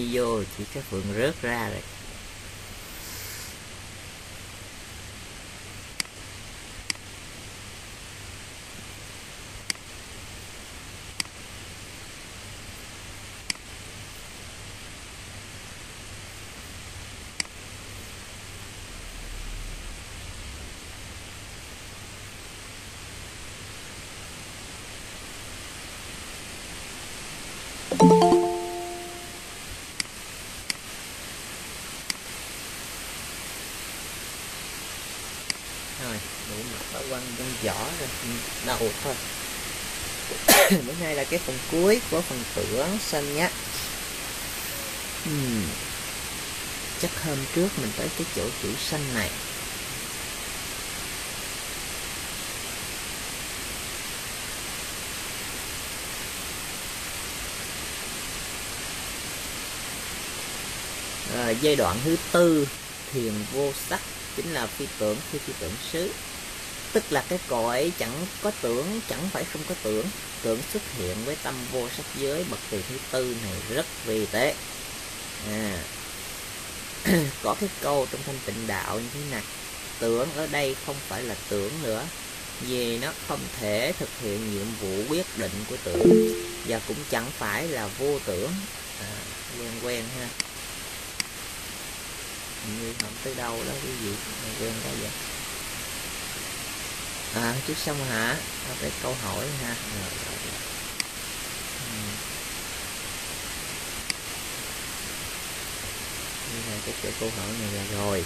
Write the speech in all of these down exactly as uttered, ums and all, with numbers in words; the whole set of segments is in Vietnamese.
vô chỉ cái Phượng rớt ra rồi. Rồi, đủ mặt đã quăng trong vỏ rồi, đầu thôi. Bữa nay là cái phần cuối của phần tưởng xanh nhá. uhm. Chắc hôm trước mình tới cái chỗ chữ xanh này. À, giai đoạn thứ tư thiền vô sắc chính là phi tưởng phi phi tưởng xứ, tức là cái cõi chẳng có tưởng, chẳng phải không có tưởng. Tưởng xuất hiện với tâm vô sắc giới bậc từ thứ tư này rất vi tế. À, có cái câu trong Thanh Tịnh Đạo như thế này: tưởng ở đây không phải là tưởng nữa, vì nó không thể thực hiện nhiệm vụ quyết định của tưởng, và cũng chẳng phải là vô tưởng. À, quen quen ha, như không tới đâu đó quý vị quen đó vậy. À trước xong hả? Có cái câu hỏi ha. Rồi, rồi, rồi. Ừ. Như là cái chỗ câu hỏi này là rồi.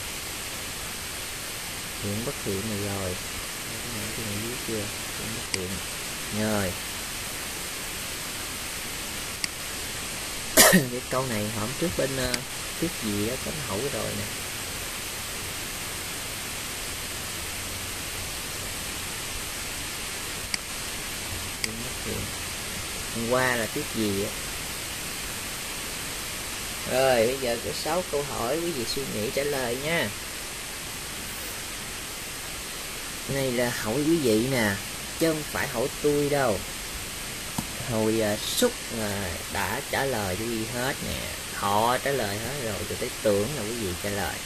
Hiện bất hiện này rồi. Cái này cái này dưới chưa? Hiện bất hiện. Rồi. Cái câu này hôm trước bên uh, thuyết gì đó có hỏi rồi nè. Hôm qua là thuyết gì á. Rồi bây giờ có sáu câu hỏi, quý vị suy nghĩ trả lời nha. Này là hỏi quý vị nè, chứ không phải hỏi tôi đâu. Hồi uh, xúc uh, đã trả lời cho quý vị hết nè, họ trả lời hết rồi, tôi tới tưởng là quý vị trả lời.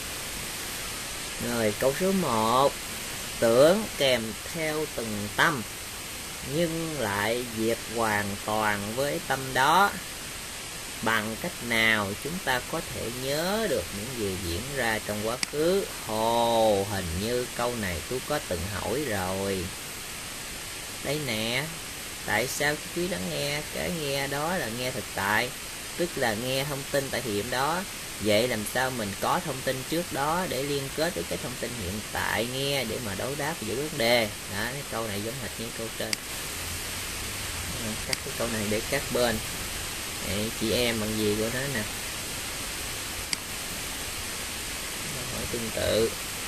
Rồi câu số một, tưởng kèm theo từng tâm nhưng lại diệt hoàn toàn với tâm đó. Bằng cách nào chúng ta có thể nhớ được những gì diễn ra trong quá khứ? Ồ, hình như câu này tôi có từng hỏi rồi. Đây nè, tại sao quý lắng nghe? Cái nghe đó là nghe thực tại, tức là nghe thông tin tại hiện đó. Vậy làm sao mình có thông tin trước đó để liên kết với cái thông tin hiện tại nghe để mà đối đáp với vấn đề? Đó, cái câu này giống hệt như câu trên. Cắt cái câu này để các bên. Đấy, chị em bằng gì của nó nè. Hỏi tương tự.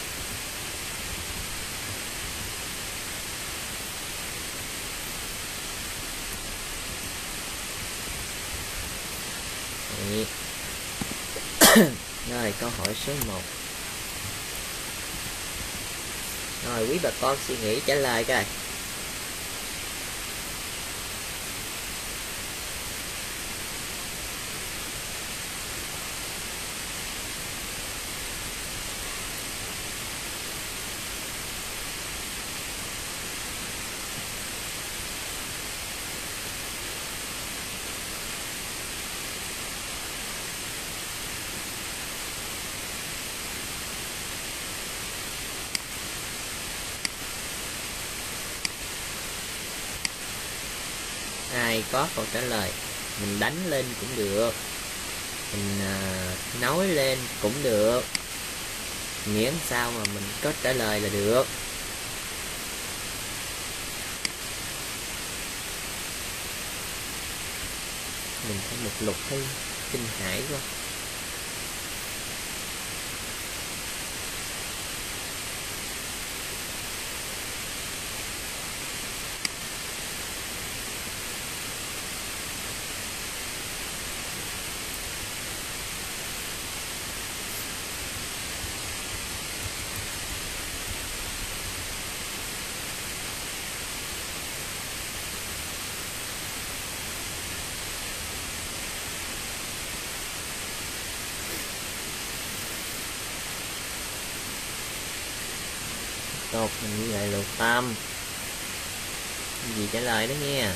Rồi câu hỏi số một. Rồi quý bà con suy nghĩ trả lời coi. Ai có câu trả lời, mình đánh lên cũng được, mình uh, nói lên cũng được, miễn sao mà mình có trả lời là được. Mình thấy một lục thấy kinh hãi quá. tục mình ghi lại lộ tâm. Gì trả lời đó nghe.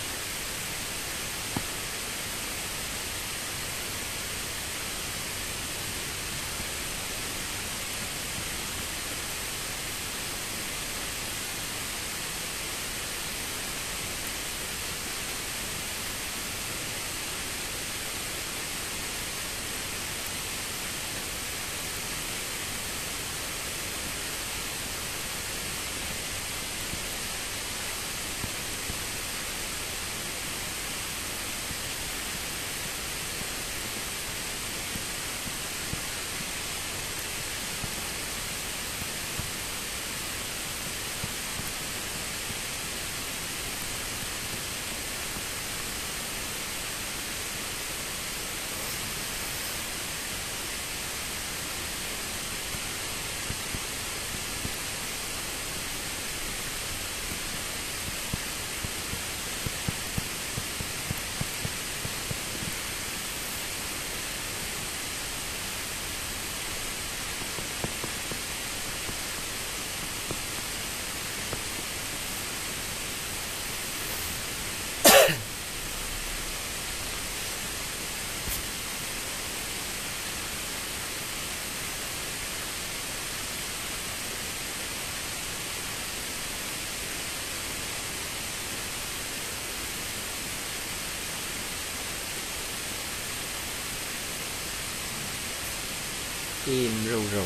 Im ru ru.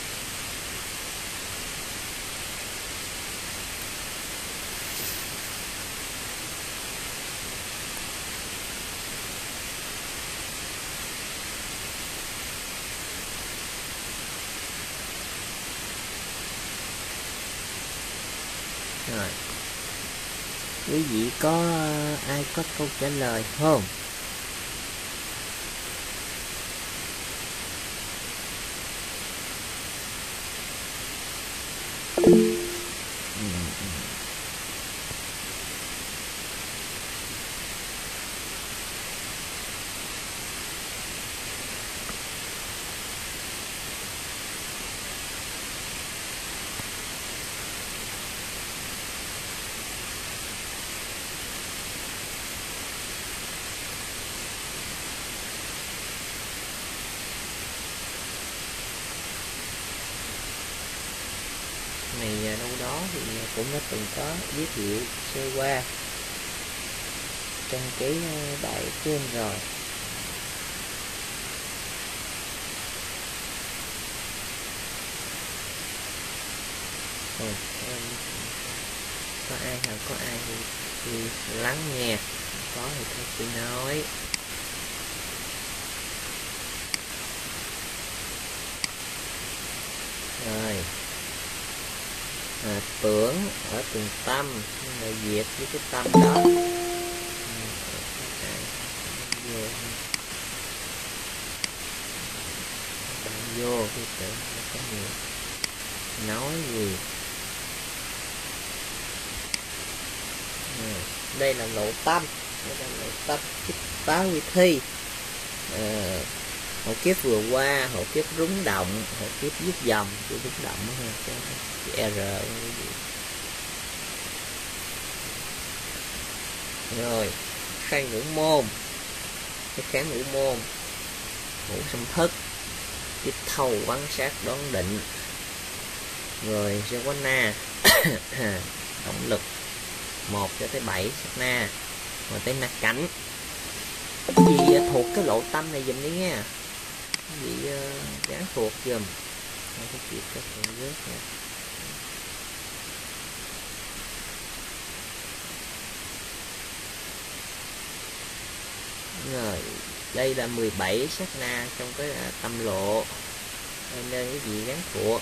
Rồi, quý vị có ai có câu trả lời không? Này đâu đó thì cũng đã từng có giới thiệu sơ qua trong cái bài trên rồi. Ừ, có ai hoặc có ai thì, thì lắng nghe, có thì thôi tôi nói. Rồi, à, tưởng ở từng tâm là diệt với cái tâm đó. Bạn vô cái tưởng có nhiều nói gì. À, đây là lộ tâm, đây là lộ tâm chích báo quy thi. À, hộ kiếp vừa qua, hộ kiếp rúng động, hộ kiếp viết dòng, chữ rúng động ha, cái R. Rồi, khai ngũ môn, cái kháng ngũ môn, ngũ xâm thức, tiếp thầu quan sát đoán định. Rồi Jawana động lực một cho tới bảy sát na, rồi tới na cảnh. Cái gì thuộc cái lộ tâm này dùm đi nha, cái gì uh, gán thuộc dùm. Không có chịu các phần rớt nha. Rồi đây là mười bảy sát na trong cái uh, tâm lộ, nên cái gì gán thuộc.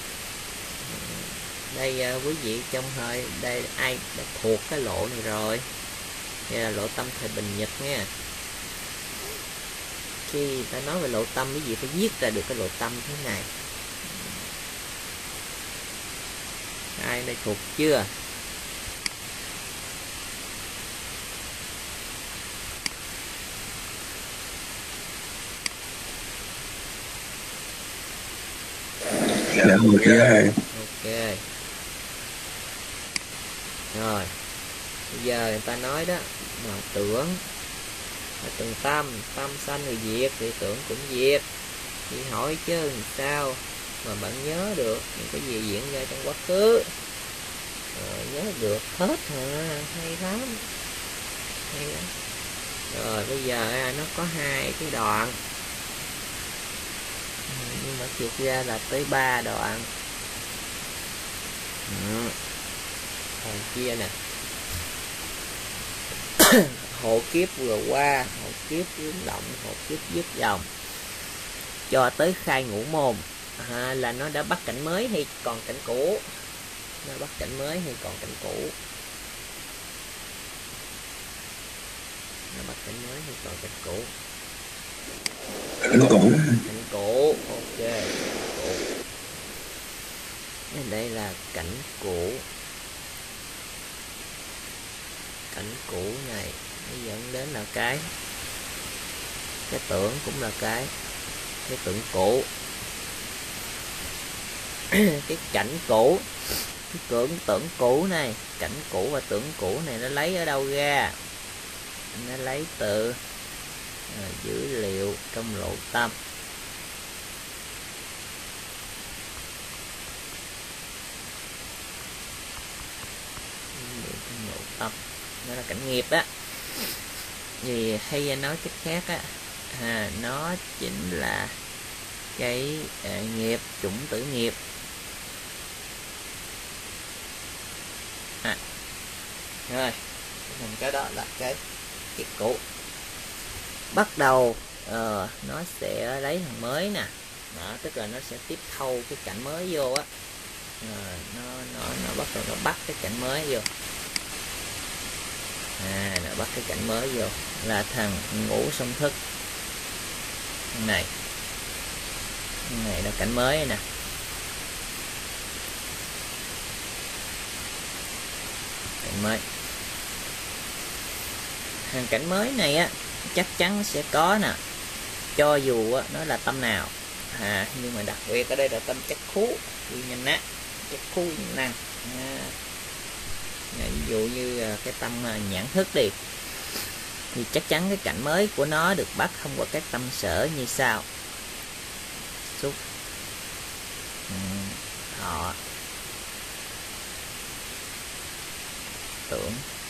Đây uh, quý vị trong hơi đây ai đã thuộc cái lộ này rồi. Đây là lộ tâm thời bình nhật nha. Khi ta nói về lộ tâm, quý vị phải viết ra được cái lộ tâm thế này. Ai đây thuộc chưa? Dạ một cái hai. Ok. Rồi bây giờ người ta nói đó, mà tưởng là từng tâm, tâm sanh rồi diệt thì tưởng cũng diệt. Thì hỏi chứ sao mà bạn nhớ được những cái gì diễn ra trong quá khứ? Rồi, nhớ được hết hả? Hay lắm, hay lắm. Rồi bây giờ nó có hai cái đoạn, nhưng mà thiệt ra là tới ba đoạn. Ừ. Còn kia nè, hộ kiếp vừa qua, hộ kiếp hướng động, hộ kiếp dứt dòng, cho tới khai ngũ môn, à, là nó đã bắt cảnh mới hay còn cảnh cũ? Nó bắt cảnh mới hay còn cảnh cũ? Nó bắt cảnh mới hay còn cảnh cũ? Cảnh cũ. Cảnh cũ, ok. Cũ. Đây là cảnh cũ. Cảnh cũ này nó dẫn đến là cái cái tưởng cũng là cái cái tưởng cũ. Cái cảnh cũ, cái tưởng tưởng cũ này, cảnh cũ và tưởng cũ này nó lấy ở đâu ra? Nó lấy từ à, dữ liệu trong lộ tâm. Trong lộ tâm nó là cảnh nghiệp á. Vì hay nói cách khác á, à, nó chính là cái à, nghiệp, chủng tử nghiệp. À, rồi cái đó là cái kiếp cũ. Bắt đầu uh, nó sẽ lấy thằng mới nè, đó, tức là nó sẽ tiếp thâu cái cảnh mới vô á. À, nó nó nó bắt đầu nó bắt cái cảnh mới vô. À, nó bắt cái cảnh mới vô là thằng ngũ song thức. Thằng này, thằng này là cảnh mới nè. Cảnh mới. Hàng cảnh mới này á chắc chắn sẽ có nè, cho dù á, nó là tâm nào, à, nhưng mà đặc biệt ở đây là tâm chất khú nguyên nhân á, chất khú nguyên năng. À, ví dụ như cái tâm nhãn thức đi, thì chắc chắn cái cảnh mới của nó được bắt thông qua các tâm sở như sau: xúc, thọ, tưởng,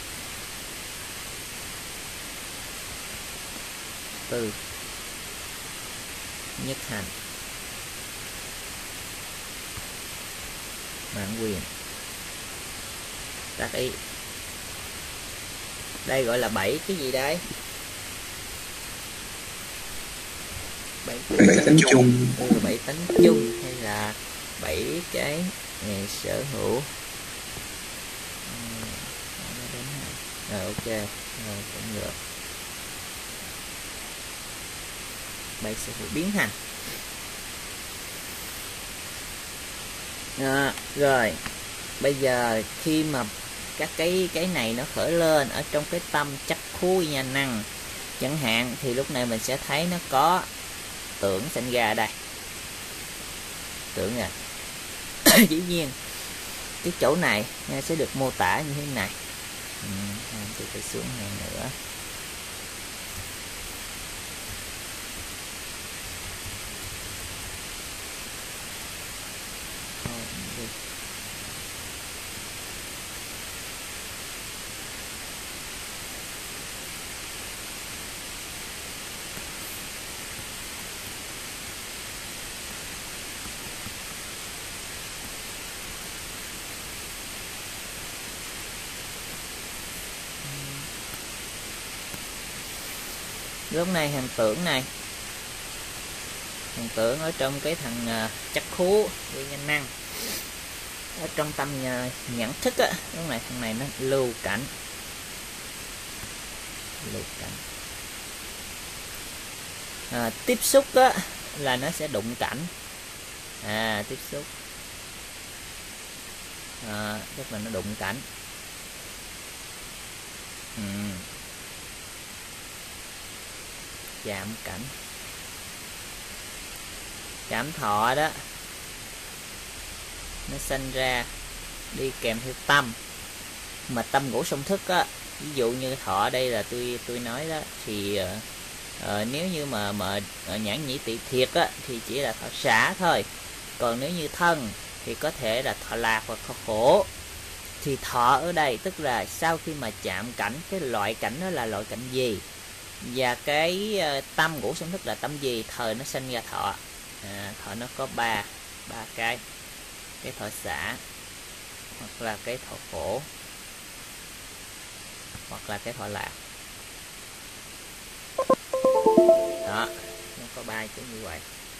tư, nhất hành, mãn quyền, tác ý. Đây gọi là bảy cái gì đây? Bảy tánh chung. Ừ, bảy tánh chung hay là bảy cái ngày sở hữu. Rồi ok, rồi cũng được. Bảy sở hữu biến thành. À, rồi bây giờ khi mà các cái cái này nó khởi lên ở trong cái tâm chắc khu nhà năng chẳng hạn, thì lúc này mình sẽ thấy nó có tưởng sinh ra đây. Tưởng à. Dĩ nhiên cái chỗ này sẽ được mô tả như thế này. Ừ, tôi phải xuống này nữa. Lúc này hàng tưởng này, hàng tưởng ở trong cái thằng uh, chắc khú nguyên nhân năng, ở trong tâm uh, nhận thức á, lúc này thằng này nó lưu cảnh, lưu cảnh. À, tiếp xúc á là nó sẽ đụng cảnh. À, tiếp xúc, à, tức là nó đụng cảnh. Ừ. Chạm cảnh. Cảm thọ đó, nó sinh ra đi kèm theo tâm. mà tâm ngũ song thức á, ví dụ như thọ đây là tôi tôi nói đó, thì uh, uh, nếu như mà mà uh, nhãn nhĩ tỳ thiệt á thì chỉ là thọ xả thôi. Còn nếu như thân thì có thể là thọ lạc hoặc thọ khổ. Thì thọ ở đây tức là sau khi mà chạm cảnh, cái loại cảnh đó là loại cảnh gì, và cái uh, tâm ngũ song thức là tâm gì, thời nó sinh ra thọ. À, thọ nó có ba ba cái cái thọ xả, hoặc là cái thọ khổ, hoặc là cái thọ lạc. Đó, nó có ba kiểu như vậy.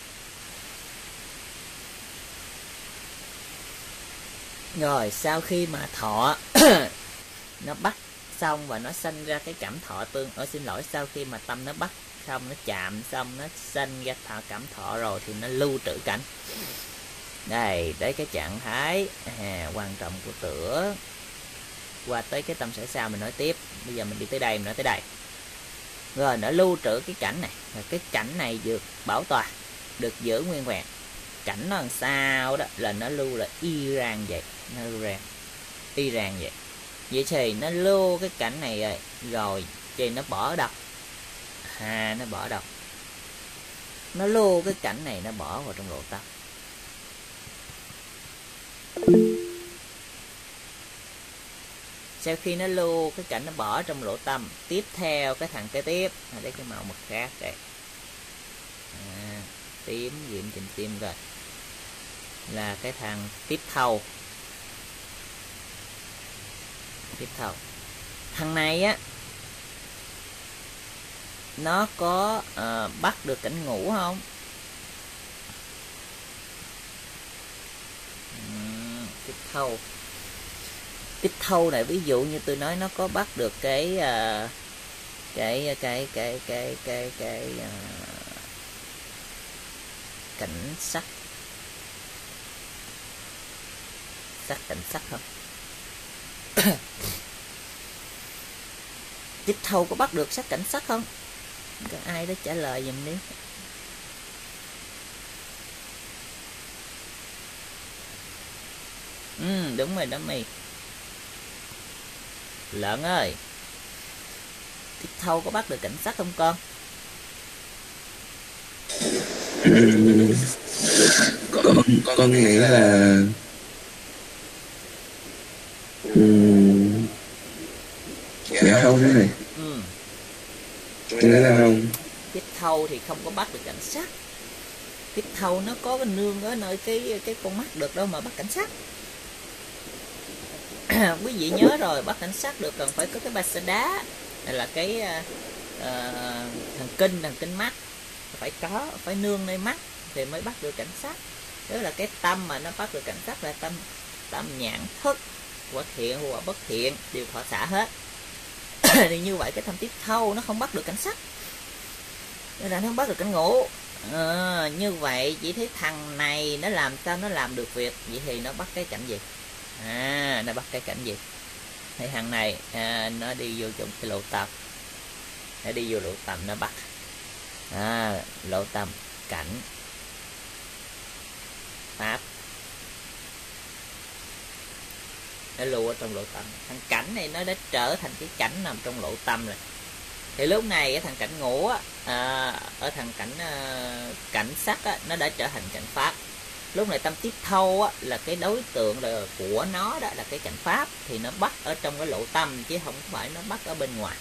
Rồi sau khi mà thọ nó bắt xong và nó sanh ra cái cảm thọ tương, ở xin lỗi sau khi mà tâm nó bắt xong, nó chạm xong, nó sanh ra thọ cảm thọ rồi thì nó lưu trữ cảnh. Đây, đấy cái trạng thái à, quan trọng của tưởng. Qua tới cái tâm sở sao mình nói tiếp. Bây giờ mình đi tới đây, mình nói tới đây. Rồi nó lưu trữ cái cảnh này, và cái cảnh này được bảo toàn, được giữ nguyên vẹn. Cảnh nó làm sao đó là nó lưu là y ràng vậy, nó lưu ràng y ràng vậy. Vậy thì nó lưu cái cảnh này rồi, rồi thì nó bỏ ở đâu? À, nó bỏ ở đâu? Nó lưu cái cảnh này, nó bỏ vào trong lộ tâm. Sau khi nó lưu cái cảnh, nó bỏ trong lộ tâm, tiếp theo cái thằng kế tiếp, à, đây cái màu mực khác đây, à, tím diện trình tim rồi, là cái thằng tiếp thâu. Tiếp thâu thằng này á, nó có uh, bắt được cảnh ngủ không? uhm, tiếp thâu tiếp thâu này, ví dụ như tôi nói nó có bắt được cái uh, cái cái cái cái cái cái uh, cảnh sắc sắc cảnh sắc không? Tiếp thâu có bắt được sắc cảnh sắc không? Có ai đó trả lời giùm đi. Ừ, đúng rồi đó mày. Lợn ơi, tiếp thâu có bắt được cảnh sắc không con? con con nghĩ là um, dạ không thế này. Ừ. Tôi nghĩ là không. Tiếp thâu thì không có bắt được cảnh sắc. Tiếp thâu nó có cái nương ở nơi cái cái con mắt được đâu mà bắt cảnh sắc. Quý vị nhớ rồi, bắt cảnh sát được cần phải có cái ba sa đá, là cái uh, thần kinh thần kinh mắt, phải có, phải nương nơi mắt thì mới bắt được cảnh sát. Đó là cái tâm mà nó bắt được cảnh sát là tâm tâm nhãn thức, hoặc thiện hoặc bất thiện đều thọ xả hết. Thì như vậy cái tâm tiếp thâu nó không bắt được cảnh sát, nên là nó không bắt được cảnh ngủ. À, như vậy chỉ thấy thằng này nó làm sao nó làm được việc, vậy thì nó bắt cái cảnh gì? À, nó bắt cái cảnh gì? Thấy thằng này à, nó đi vô trong cái lộ tâm, nó đi vô lộ tâm nó bắt. À, lộ tâm cảnh pháp, nó lưu ở trong lộ tâm. Thằng cảnh này nó đã trở thành cái cảnh nằm trong lộ tâm rồi. Thì lúc này cái thằng cảnh ngủ á, à, ở thằng cảnh à, cảnh sắc á, nó đã trở thành cảnh pháp. Lúc này tâm tiếp thâu á, là cái đối tượng là của nó đó là cái cảnh pháp, thì nó bắt ở trong cái lộ tâm chứ không phải nó bắt ở bên ngoài.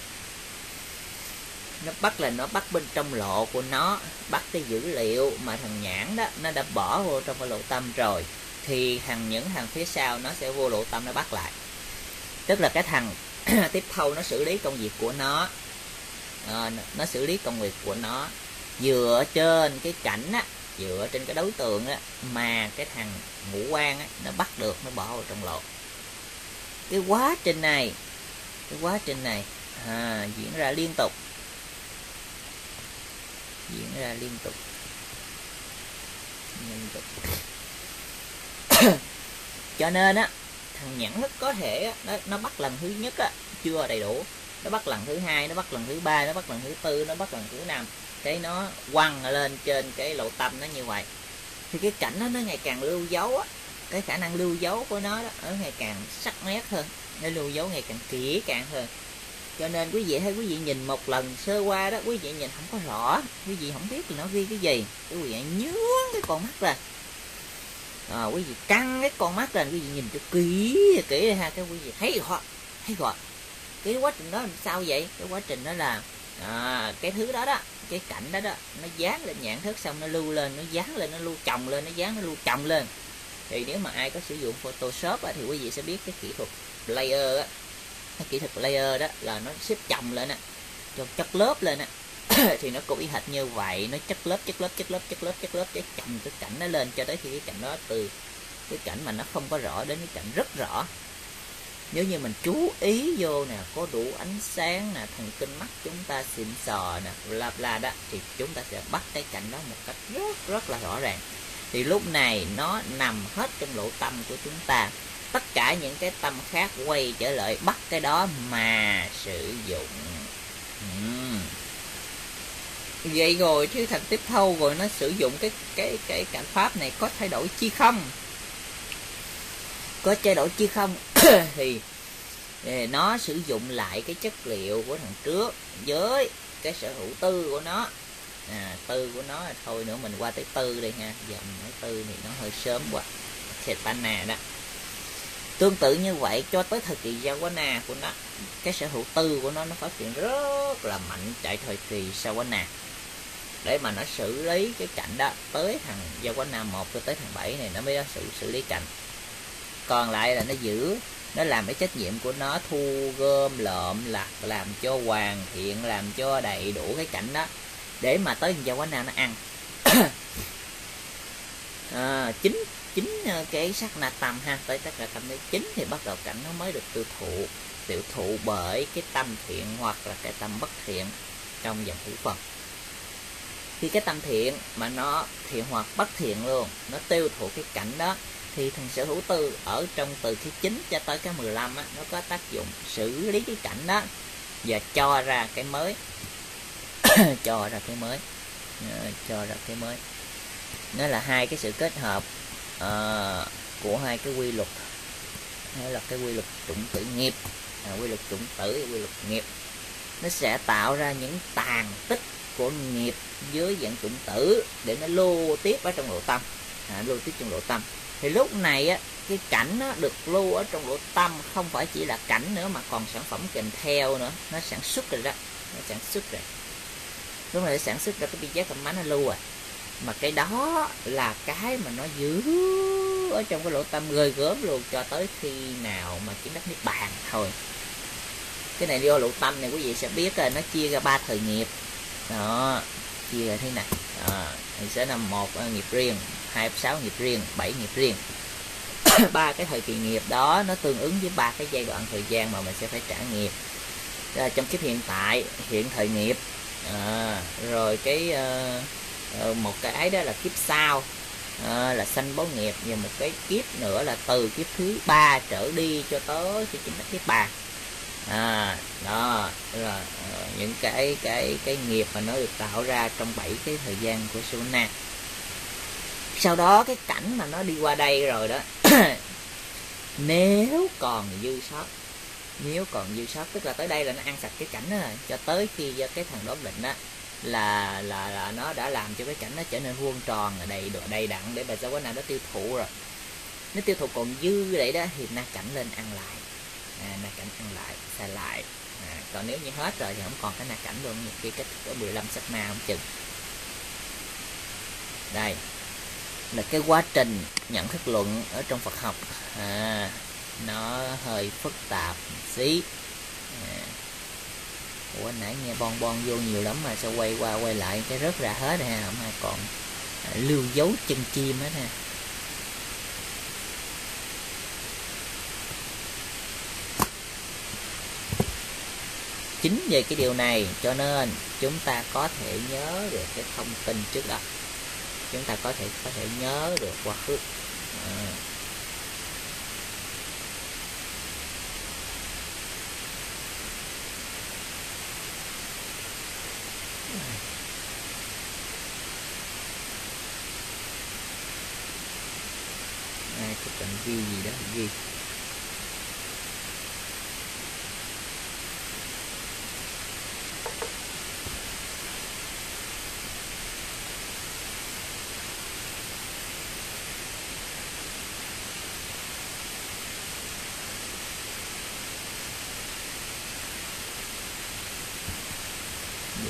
Nó bắt là nó bắt bên trong lộ của nó, bắt cái dữ liệu mà thằng nhãn đó nó đã bỏ vô trong cái lộ tâm rồi, thì thằng những thằng phía sau nó sẽ vô lộ tâm nó bắt lại. Tức là cái thằng tiếp thâu nó xử lý công việc của nó, à, nó xử lý công việc của nó dựa trên cái cảnh á, dựa trên cái đối tượng á, mà cái thằng ngũ quan á, nó bắt được, nó bỏ vào trong lộ. Cái quá trình này cái quá trình này à, diễn ra liên tục diễn ra liên tục liên tục cho nên á, thằng nhãn thức có thể nó, nó bắt lần thứ nhất á, chưa đầy đủ, nó bắt lần thứ hai, nó bắt lần thứ ba, nó bắt lần thứ tư, nó bắt lần thứ năm, cái nó quăng lên trên cái lộ tâm nó như vậy. Thì cái cảnh đó nó ngày càng lưu dấu á, cái khả năng lưu dấu của nó đó ở ngày càng sắc nét hơn, nó lưu dấu ngày càng kỹ càng hơn. Cho nên quý vị thấy quý vị nhìn một lần sơ qua đó, quý vị nhìn không có rõ, quý vị không biết là nó ghi cái gì, quý vị nhướng cái con mắt ra, à, quý vị căng cái con mắt ra, quý vị nhìn cho kỹ kỹ ha, cái quý vị thấy rõ, thấy rõ cái quá trình đó làm sao vậy. Cái quá trình đó là à, cái thứ đó đó, cái cảnh đó đó, nó dán lên nhãn thức xong nó lưu lên, nó dán lên, nó lưu chồng lên, nó dán, nó lưu chồng lên. Thì nếu mà ai có sử dụng Photoshop á, thì quý vị sẽ biết cái kỹ thuật layer á, cái kỹ thuật layer đó là nó xếp chồng lên á, cho chất lớp lên á. Thì nó cũng y hệt như vậy, nó chất lớp chất lớp chất lớp chất lớp chất lớp để chồng cái cảnh nó lên cho tới khi cái cảnh đó từ cái cảnh mà nó không có rõ đến cái cảnh rất rõ. Nếu như mình chú ý vô nè, có đủ ánh sáng nè, thần kinh mắt chúng ta xịn sò nè, bla bla đó, thì chúng ta sẽ bắt cái cảnh đó một cách rất rất là rõ ràng. Thì lúc này nó nằm hết trong lỗ tâm của chúng ta, tất cả những cái tâm khác quay trở lại bắt cái đó mà sử dụng. uhm. Vậy rồi chứ thành tiếp thâu rồi nó sử dụng cái cái cái cảnh pháp này có thay đổi chi không? Có thay đổi chi không? Thì nó sử dụng lại cái chất liệu của thằng trước với cái sở hữu tư của nó. À, tư của nó thôi nữa mình qua tới tư đây ha, giờ mình nói tư thì nó hơi sớm quá. Chetana đó. Tương tự như vậy cho tới thời kỳ Yawana của nó, cái sở hữu tư của nó nó phát triển rất là mạnh tại thời kỳ Sawana, để mà nó xử lý cái cảnh đó tới thằng Yawana một cho tới thằng bảy này nó mới có sự xử lý cảnh. Còn lại là nó giữ, nó làm cái trách nhiệm của nó thu gom lợm lặt, làm cho hoàn thiện, làm cho đầy đủ cái cảnh đó để mà tới Yawana nó ăn. à, chính chính cái sắc na tâm ha, tới sắc na tâm thứ chín thì bắt đầu cảnh nó mới được tiêu thụ tiêu thụ bởi cái tâm thiện hoặc là cái tâm bất thiện trong dòng hữu phần. Khi cái tâm thiện mà nó thiện hoặc bất thiện luôn, nó tiêu thụ cái cảnh đó, thì thằng sở hữu tư ở trong từ cái chín cho tới cái mười lăm á, nó có tác dụng xử lý cái cảnh đó và cho ra cái mới. cho ra cái mới à, cho ra cái mới nó là hai cái sự kết hợp uh, của hai cái quy luật, hay là cái quy luật chủng tử nghiệp, à, quy luật chủng tử, quy luật nghiệp. Nó sẽ tạo ra những tàn tích của nghiệp dưới dạng chủng tử để nó lưu tiếp ở trong lộ tâm, à, lưu tiếp trong lộ tâm. Thì lúc này á, cái cảnh nó được lưu ở trong lộ tâm không phải chỉ là cảnh nữa mà còn sản phẩm kèm theo nữa, nó sản xuất rồi đó, nó sản xuất rồi. Lúc này nó sản xuất ra cái bi giác cảm mánh nó lưu rồi. Mà cái đó là cái mà nó giữ ở trong cái lỗ tâm ghê gớm luôn cho tới khi nào mà chứng đắc niết bàn thôi. Cái này vô lỗ tâm này quý vị sẽ biết là nó chia ra ba thời nghiệp đó, chia ra thế này à, thì sẽ là một nghiệp riêng, hai sáu nghiệp riêng, bảy nghiệp riêng. Ba cái thời kỳ nghiệp đó nó tương ứng với ba cái giai đoạn thời gian mà mình sẽ phải trả nghiệp. À, trong kiếp hiện tại, hiện thời nghiệp, à, rồi cái uh, một cái đó là kiếp sau, à, là sanh báo nghiệp, và một cái kiếp nữa là từ kiếp thứ ba trở đi cho tới khi chính kiếp ba. À, đó là uh, những cái cái cái nghiệp mà nó được tạo ra trong bảy cái thời gian của Suna. Sau đó cái cảnh mà nó đi qua đây rồi đó, nếu còn dư sót, nếu còn dư sót tức là tới đây là nó ăn sạch cái cảnh đó rồi, cho tới khi cái thằng đốm định đó là là là nó đã làm cho cái cảnh nó trở nên vuông tròn đầy đầy đặn để bà giáo quán nào đó tiêu thụ rồi. Nó tiêu thụ còn dư vậy đó thì na cảnh lên ăn lại, à, na cảnh ăn lại xài lại, à, còn nếu như hết rồi thì không còn cái na cảnh luôn, nhiều khi kết thúc ở mười lăm sắc na không chừng. Đây là cái quá trình nhận thức luận ở trong Phật học, à, nó hơi phức tạp một xí. À, ủa nãy nghe bon bon vô nhiều lắm mà sao quay qua quay lại cái rớt ra hết ha, không ai còn à, lưu dấu chân chim hết ha. Chính về cái điều này cho nên chúng ta có thể nhớ được cái thông tin trước đó, chúng ta có thể có thể nhớ được quá khứ. À. À, cái cần ghi gì đó ghi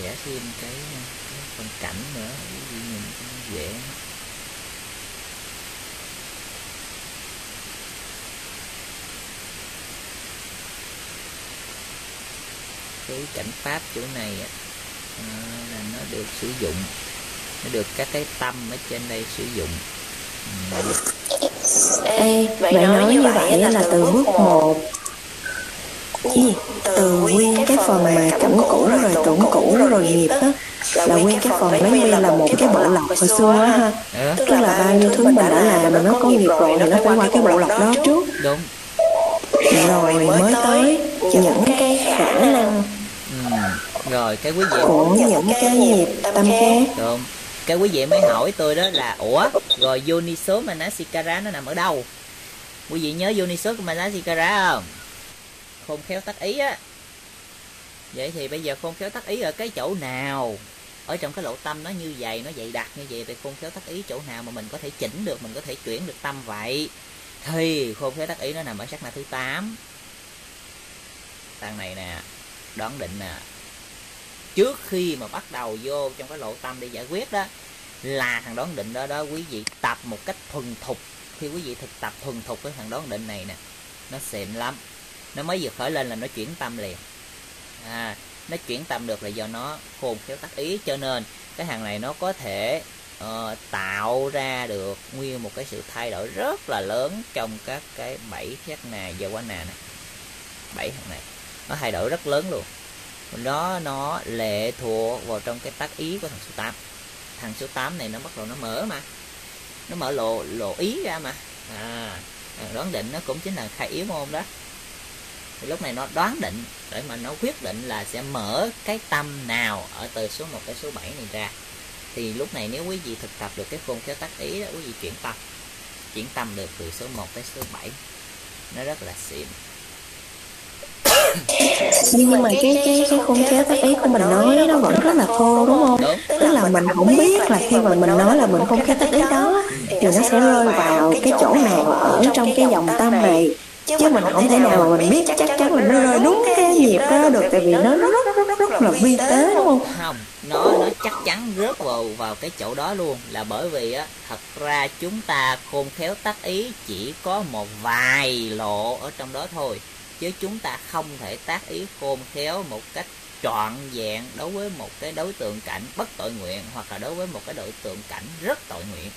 vẽ thêm cái, cái phần cảnh nữa để nhìn dễ. Cái cảnh pháp chỗ này à, là nó được sử dụng, nó được các cái tâm ở trên đây sử dụng. Ừ. Ê, vậy nói như vậy là từ bước một, gì? Từ nguyên cái phần mà cảnh cũ rồi tưởng cũ rồi nghiệp á, là nguyên cái phần đó như là một cái bộ lọc hồi xưa á ha. Ừ. Tức là bao nhiêu thứ mình đã làm mà nó có nghiệp rồi thì nó phải qua cái bộ lọc đó trước. Đúng. Rồi mới tới những cái khả năng. Ừ. Rồi cái quý vị của những cái nghiệp tâm khác. Đúng. Cái quý vị mới hỏi tôi đó là ủa rồi Yoniso Manasikara nó nằm ở đâu? Quý vị nhớ Yoniso Manasikara không? Khôn khéo tác ý á. Vậy thì bây giờ khôn khéo tác ý ở cái chỗ nào? Ở trong cái lộ tâm nó như vậy, nó dày đặc như vậy, thì khôn khéo tác ý chỗ nào mà mình có thể chỉnh được, mình có thể chuyển được tâm vậy? Thì khôn khéo tác ý nó nằm ở sát na thứ tám. Tầng này nè, đoán định nè. Trước khi mà bắt đầu vô trong cái lộ tâm để giải quyết đó, là thằng đoán định đó đó quý vị tập một cách thuần thục. Khi quý vị thực tập thuần thục cái thằng đoán định này nè, nó xịn lắm. Nó mới vừa khởi lên là nó chuyển tâm liền. À, nó chuyển tâm được là do nó khôn khéo tác ý. Cho nên cái thằng này nó có thể uh, tạo ra được nguyên một cái sự thay đổi rất là lớn trong các cái bảy khác nè, giờ quá nè nè. Bảy thằng này nó thay đổi rất lớn luôn. Nó nó lệ thuộc vào trong cái tác ý của thằng số tám. Thằng số tám này nó bắt đầu nó mở mà. Nó mở lộ lộ ý ra mà. À, đoán định nó cũng chính là khai yếu môn đó. Thì lúc này nó đoán định để mà nó quyết định là sẽ mở cái tâm nào ở từ số một tới số bảy này ra. Thì lúc này nếu quý vị thực tập được cái khôn khéo tác ý đó, quý vị chuyển tâm. Chuyển tâm được từ số một tới số bảy. Nó rất là xịn. Nhưng mà cái cái cái khôn khéo tác ý của mình nói nó vẫn rất là thô đúng không? Đúng. Tức là mình không biết là khi mà mình nói là mình khôn khéo tác ý đó thì nó sẽ rơi vào cái chỗ nào ở trong cái dòng tâm này. Chứ mình không thể nào mà mình biết chắc chắn là nó rơi đúng cái nhịp đó được, tại vì nó rất rất rất rất là vi tế đúng không? Không, nó nó chắc chắn rớt vào vào cái chỗ đó luôn, là bởi vì á thật ra chúng ta khôn khéo tác ý chỉ có một vài lộ ở trong đó thôi, chứ chúng ta không thể tác ý khôn khéo một cách trọn vẹn đối với một cái đối tượng cảnh bất tội nguyện, hoặc là đối với một cái đối tượng cảnh rất tội nguyện.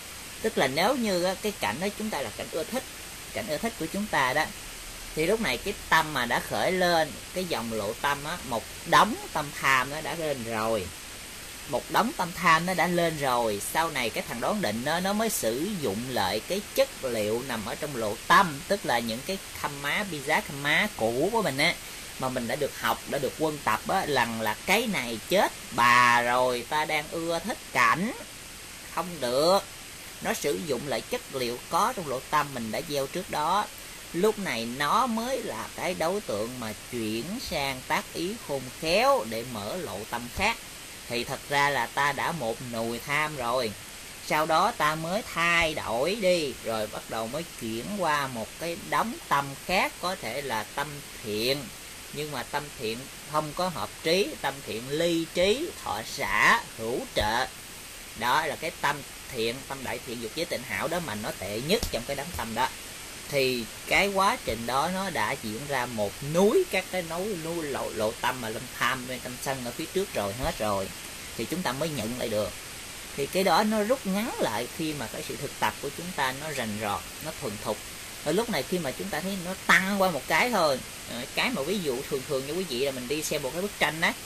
Tức là nếu như á, cái cảnh đó chúng ta là cảnh ưa thích, cảnh ưa thích của chúng ta đó, thì lúc này cái tâm mà đã khởi lên, cái dòng lộ tâm á, một đống tâm tham nó đã lên rồi, một đống tâm tham nó đã lên rồi, sau này cái thằng đoán định nó nó mới sử dụng lại cái chất liệu nằm ở trong lộ tâm, tức là những cái khăm má bija khăm má cũ của mình á, mà mình đã được học, đã được quân tập á, lần là cái này chết bà rồi, ta đang ưa thích cảnh, không được. Nó sử dụng lại chất liệu có trong lộ tâm mình đã gieo trước đó. Lúc này nó mới là cái đối tượng mà chuyển sang tác ý khôn khéo để mở lộ tâm khác. Thì thật ra là ta đã một nùi tham rồi, sau đó ta mới thay đổi đi, rồi bắt đầu mới chuyển qua một cái đống tâm khác, có thể là tâm thiện, nhưng mà tâm thiện không có hợp trí, tâm thiện ly trí, thọ xả, hữu trợ. Đó là cái tâm thiện, tâm đại thiện dục giới tịnh hảo đó, mà nó tệ nhất trong cái đám tâm đó. Thì cái quá trình đó nó đã diễn ra một núi các cái núi núi lộ, lộ tâm mà lâm tham bên tâm sân ở phía trước rồi, hết rồi, thì chúng ta mới nhận lại được. Thì cái đó nó rút ngắn lại khi mà cái sự thực tập của chúng ta nó rành rọt, nó thuần thục. Ở lúc này khi mà chúng ta thấy nó tăng qua một cái thôi, cái mà ví dụ thường thường như quý vị là mình đi xem một cái bức tranh á,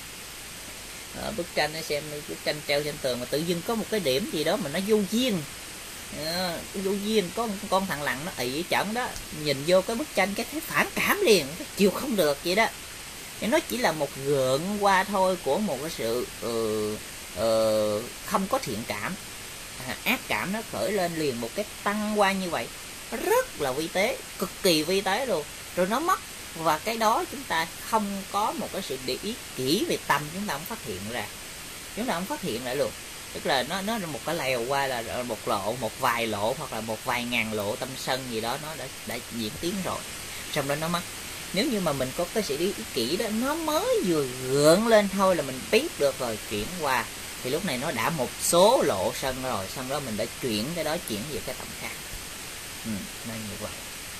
à, bức tranh xem bức tranh treo trên tường mà tự dưng có một cái điểm gì đó mà nó vô duyên, à, vô duyên có một con thằng lằn nó ị chẩn đó, nhìn vô cái bức tranh cái thấy phản cảm liền, cái chịu không được vậy đó. Thì nó chỉ là một gợn qua thôi của một cái sự uh, uh, không có thiện cảm, à, ác cảm nó khởi lên liền một cái tăng qua như vậy, rất là vi tế, cực kỳ vi tế luôn, rồi nó mất. Và cái đó chúng ta không có một cái sự để ý kỹ về tâm, chúng ta không phát hiện ra, chúng ta không phát hiện lại luôn. Tức là nó nó một cái lèo qua là một lộ, một vài lộ, hoặc là một vài ngàn lộ tâm sân gì đó nó đã, đã diễn tiến rồi, xong đó nó mất. Nếu như mà mình có cái sự ý kỷ đó, nó mới vừa gượng lên thôi là mình biết được rồi, chuyển qua thì lúc này nó đã một số lộ sân rồi, xong đó mình đã chuyển cái đó chuyển về cái tầm khác. Ừ, nên như vậy.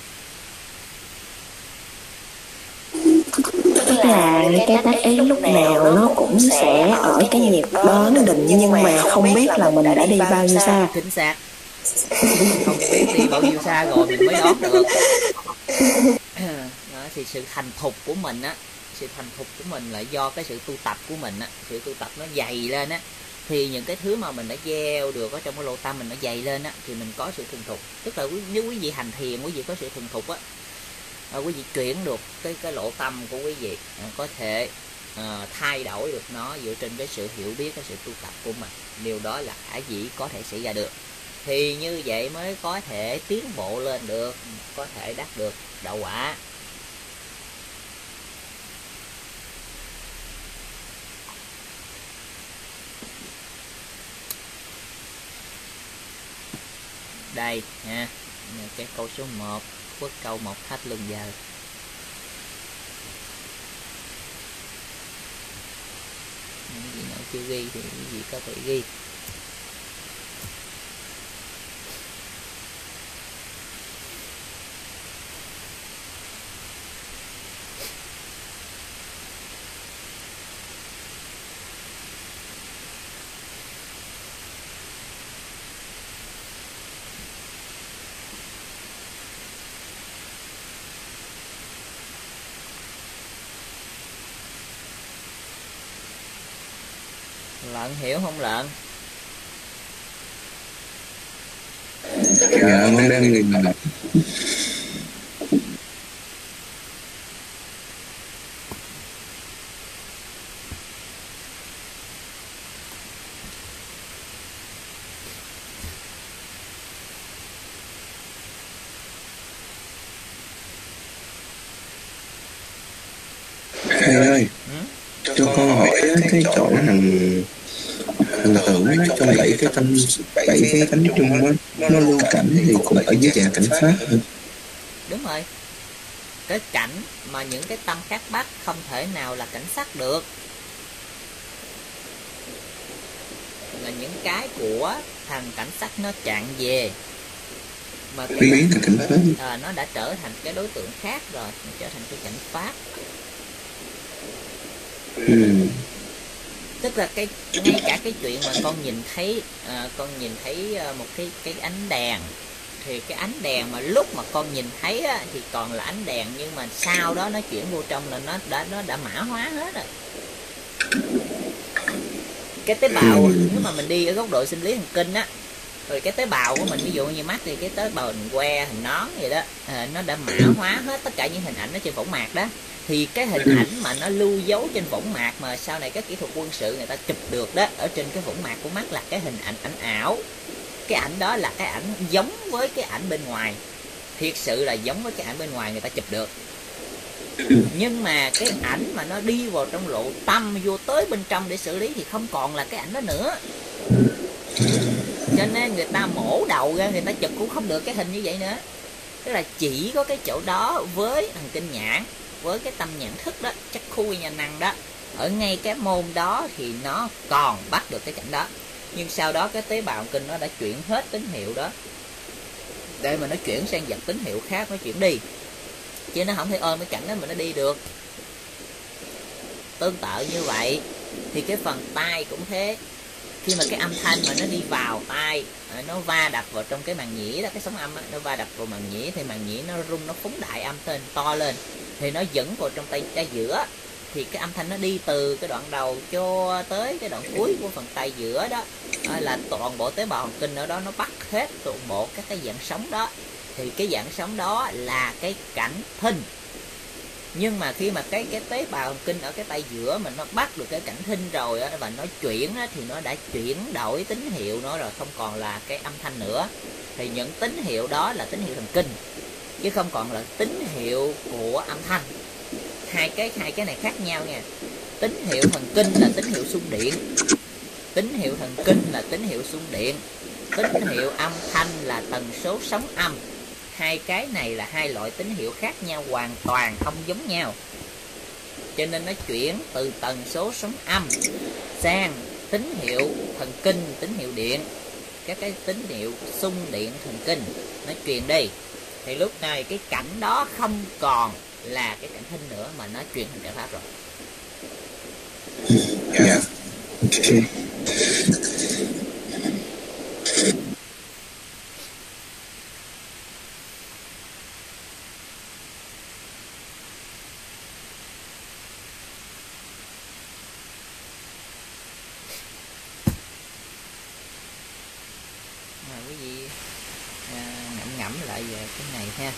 Tức là cái tác ý lúc nào nó cũng sẽ ở cái nhịp đó nó định, nhưng mà không biết là mình đã đi bao nhiêu xa. Chính xác. Không biết đi bao nhiêu xa rồi mình mới đón được. Đó, thì sự thành thục của mình á, sự thành thục của mình là do cái sự tu tập của mình á, sự tu tập nó dày lên á, thì những cái thứ mà mình đã gieo được ở trong cái lỗ tâm mình nó dày lên á, thì mình có sự thuần thục. Tức là nếu quý vị hành thiền, quý vị có sự thuần thục á, à, quý vị chuyển được cái cái lỗ tâm của quý vị, à, có thể à, thay đổi được nó dựa trên cái sự hiểu biết, cái sự tu tập của mình. Điều đó là khả dĩ có thể xảy ra được. Thì như vậy mới có thể tiến bộ lên được, có thể đắc được đạo quả. Đây ha, cái câu số một, quốc câu một thách lưng giờ. Những gì nào chưa ghi thì cái gì có thể ghi. Lợn hiểu không lợn? Dạ con đang nhìn lại. Thầy ơi, Ừ? cho con hỏi cái chỗ thằng thằng tưởng nó trong bảy cái tâm bảy cái tánh chung á, nó lưu cảnh thì cũng ở dưới dạng cảnh pháp hả? Đúng rồi. Cái cảnh mà những cái tâm khác bắt không thể nào là cảnh sắc được, là những cái của thằng cảnh sắc nó chạm về, mà cái Biến thành cảnh pháp. à, nó đã trở thành cái đối tượng khác rồi, nó trở thành cái cảnh pháp. Ừ. Tức là cái ngay cả cái chuyện mà con nhìn thấy à, con nhìn thấy một cái cái ánh đèn, thì cái ánh đèn mà lúc mà con nhìn thấy á, thì còn là ánh đèn, nhưng mà sau đó nó chuyển vô trong là nó đã nó đã mã hóa hết rồi. Cái tế bào, nếu mà mình đi ở góc độ sinh lý thần kinh á, rồi cái tế bào của mình, ví dụ như mắt thì cái tế bào hình que, hình nón vậy đó, à, nó đã mã hóa hết tất cả những hình ảnh ở trên võng mạc đó. Thì cái hình ảnh mà nó lưu dấu trên võng mạc mà sau này các kỹ thuật quân sự người ta chụp được đó, ở trên cái võng mạc của mắt là cái hình ảnh ảnh ảo. Cái ảnh đó là cái ảnh giống với cái ảnh bên ngoài, thiệt sự là giống với cái ảnh bên ngoài người ta chụp được. Nhưng mà cái ảnh mà nó đi vào trong lộ tâm, vô tới bên trong để xử lý thì không còn là cái ảnh đó nữa. Cho nên người ta mổ đầu ra, người ta chụp cũng không được cái hình như vậy nữa. Tức là chỉ có cái chỗ đó với thần kinh nhãn, với cái tâm nhãn thức đó, chắc khui nhà năng đó, ở ngay cái môn đó thì nó còn bắt được cái cảnh đó. Nhưng sau đó cái tế bào kinh nó đã chuyển hết tín hiệu đó để mà nó chuyển sang dạng tín hiệu khác, nó chuyển đi, chứ nó không thể ôm cái cảnh đó mà nó đi được. Tương tự như vậy thì cái phần tai cũng thế. Khi mà cái âm thanh mà nó đi vào tai, nó va đập vào trong cái màng nhĩ đó, cái sóng âm đó, nó va đập vào màng nhĩ thì màng nhĩ nó rung, nó phóng đại âm tên to lên, thì nó dẫn vào trong tay tay giữa. Thì cái âm thanh nó đi từ cái đoạn đầu cho tới cái đoạn cuối của phần tay giữa đó, à, là toàn bộ tế bào thần kinh ở đó nó bắt hết toàn bộ các cái dạng sóng đó. Thì cái dạng sóng đó là cái cảnh thinh. Nhưng mà khi mà cái cái tế bào thần kinh ở cái tay giữa mình nó bắt được cái cảnh thinh rồi á, và nó chuyển á, thì nó đã chuyển đổi tín hiệu nó rồi, không còn là cái âm thanh nữa. Thì những tín hiệu đó là tín hiệu thần kinh, chứ không còn là tín hiệu của âm thanh. Hai cái hai cái này khác nhau nha. Tín hiệu thần kinh là tín hiệu xung điện, tín hiệu thần kinh là tín hiệu xung điện, tín hiệu âm thanh là tần số sóng âm. hai cái này là hai loại tín hiệu khác nhau, hoàn toàn không giống nhau, cho nên nó chuyển từ tần số sóng âm sang tín hiệu thần kinh, tín hiệu điện, các cái tín hiệu xung điện thần kinh nó truyền đi. Thì lúc này cái cảnh đó không còn là cái cảnh hình nữa mà nó chuyển thành trận pháp rồi. Yeah. Okay. Quý vị à, ngẫm ngẫm lại về cái này ha.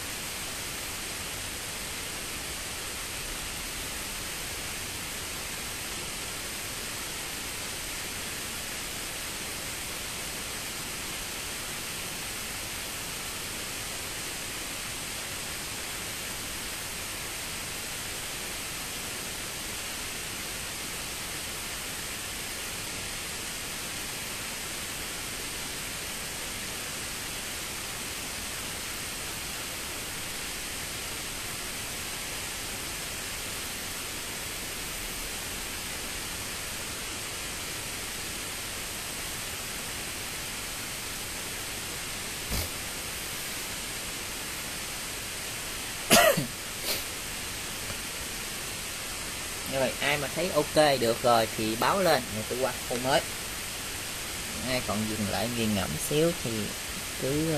Rồi ai mà thấy ok được rồi thì báo lên, rồi tôi qua câu mới. Ai còn dừng lại nghiền ngẫm xíu thì cứ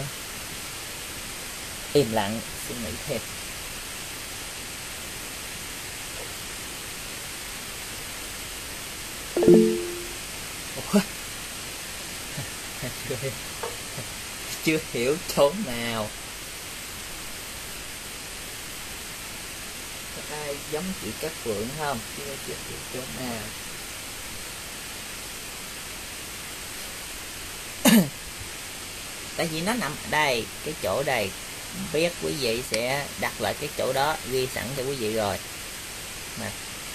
im lặng suy nghĩ thêm. Ủa? chưa, chưa hiểu chỗ nào. Ai giống chị Cát Phượng không? Chưa chưa hiểu chỗ nào. Tại vì nó nằm ở đây, cái chỗ đây, biết quý vị sẽ đặt lại cái chỗ đó, ghi sẵn cho quý vị rồi. Nè.